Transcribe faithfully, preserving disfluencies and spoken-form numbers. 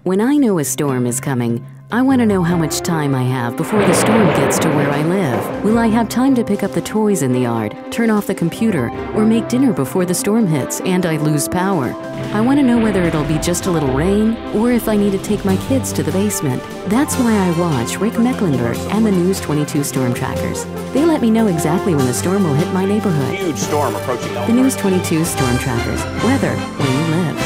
When I know a storm is coming, I want to know how much time I have before the storm gets to where I live. Will I have time to pick up the toys in the yard, turn off the computer, or make dinner before the storm hits and I lose power? I want to know whether it'll be just a little rain or if I need to take my kids to the basement. That's why I watch Rick Mecklenburg and the News twenty-two Storm Trackers. They let me know exactly when the storm will hit my neighborhood. Huge storm approaching. The News twenty-two Storm Trackers. Weather where you live.